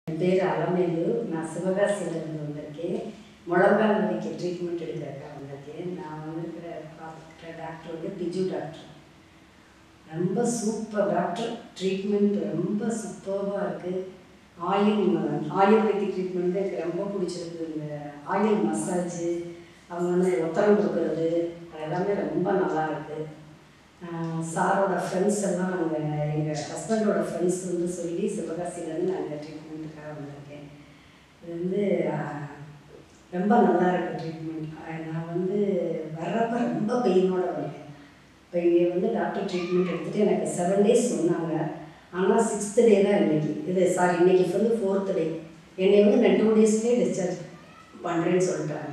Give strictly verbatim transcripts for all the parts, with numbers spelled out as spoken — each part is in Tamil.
என் பேர் அலமேலு. நான் சிவகாசியிலேருந்து வந்திருக்கேன். முழங்கால் வலிக்கு ட்ரீட்மெண்ட் எடுக்கிறதுக்காக வந்திருக்கேன். நான் வந்திருக்கிற பார்த்துக்கிற டாக்டர் வந்து பிஜு டாக்டர். ரொம்ப சூப்பர் டாக்டர். ட்ரீட்மெண்ட் ரொம்ப சூப்பராக இருக்குது. ஆயில் ஆயுர்வேதிக் ட்ரீட்மெண்ட் தான் எனக்கு ரொம்ப பிடிச்சிருக்கு. இந்த ஆயில் மசாஜு, அவங்க வந்து உத்தரம் கொடுக்குறது, அது எல்லாமே ரொம்ப நல்லா இருக்குது. சாரோட ஃப்ரெண்ட்ஸ் எல்லாம் நாங்கள் எங்கள் ஹஸ்பண்டோட ஃப்ரெண்ட்ஸ் வந்து சொல்லி சிவகாசியிலேருந்து நாங்கள் ட்ரீட்மெண்ட்டுக்காக வந்திருக்கேன். இது வந்து ரொம்ப நல்லா இருக்குது ட்ரீட்மெண்ட். நான் வந்து வர்றப்ப ரொம்ப பெயினோட வந்தேன். இப்போ இங்கே வந்து டாக்டர் ட்ரீட்மெண்ட் எடுத்துகிட்டு எனக்கு செவன் டேஸ் சொன்னாங்க. ஆனால் சிக்ஸ்த்து டே தான் இன்றைக்கி. இது சாரி இன்றைக்கி வந்து ஃபோர்த்து டே. என்னை வந்து நான் டூ டேஸ்லேயே டிஸ்சார்ஜ் பண்ணுறேன்னு சொல்லிட்டாங்க.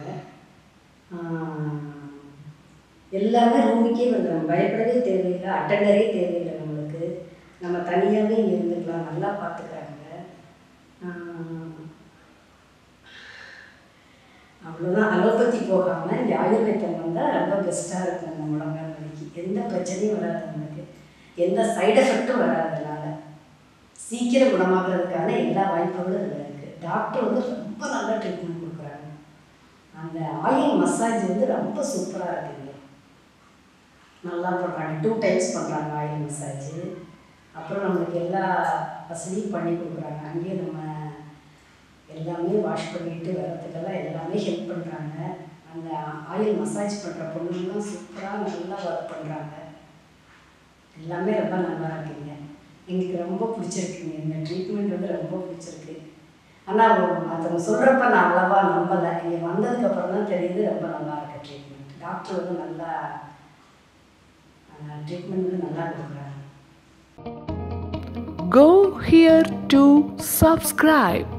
எல்லாமே ரூமுக்கே வந்துடும். பயப்படவே தேவையில்லை, அட்டெண்டரே தேவையில்லை. நம்மளுக்கு நம்ம தனியாகவே இங்கே இருந்துக்கலாம். நல்லா பார்த்துக்கிறாங்க. அவ்வளோதான். அலோபதி போகாமல் இங்கே ஆயுர்வேதம் வந்தால் ரொம்ப பெஸ்ட்டாக இருக்கும். அந்த முழங்கால் வலிக்கு எந்த பிரச்சனையும் வராது. நமக்கு எந்த சைடு எஃபெக்டும் வராதனால சீக்கிரம் குணமாகிறதுக்கான எல்லா வாய்ப்புகளும் இதில் இருக்குது. டாக்டர் வந்து ரொம்ப நல்லா ட்ரீட்மெண்ட் கொடுக்குறாங்க. அந்த ஆயில் மசாஜ் வந்து ரொம்ப சூப்பராக இருக்குங்க. நல்லா பண்ணுறாங்க. டூ டைம்ஸ் பண்ணுறாங்க ஆயில் மசாஜு. அப்புறம் நம்மளுக்கு எல்லா வசதியும் பண்ணி கொடுக்குறாங்க. அங்கேயே நம்ம எல்லாமே வாஷ் பண்ணிட்டு வர்றதுக்கெல்லாம் எல்லாமே ஹெல்ப் பண்ணுறாங்க. அந்த ஆயில் மசாஜ் பண்ணுற பொண்ணுங்கள்லாம் சூப்பராக நல்லா ஒர்க் பண்ணுறாங்க. எல்லாமே ரொம்ப நல்லா இருக்குங்க. எங்களுக்கு ரொம்ப பிடிச்சிருக்குங்க. இந்த ட்ரீட்மெண்ட் வந்து ரொம்ப பிடிச்சிருக்கு. ஆனால் மற்றவங்க சொல்கிறப்ப நான் அவ்வளவா நம்பலை. இங்கே வந்ததுக்கப்புறம் தான் தெரியுது ரொம்ப நல்லா இருக்குது ட்ரீட்மெண்ட். டாக்டர் வந்து நல்லா ட்ரீட்மெண்ட் வந்து நல்லா கொடுக்குறாங்க. Go here to subscribe.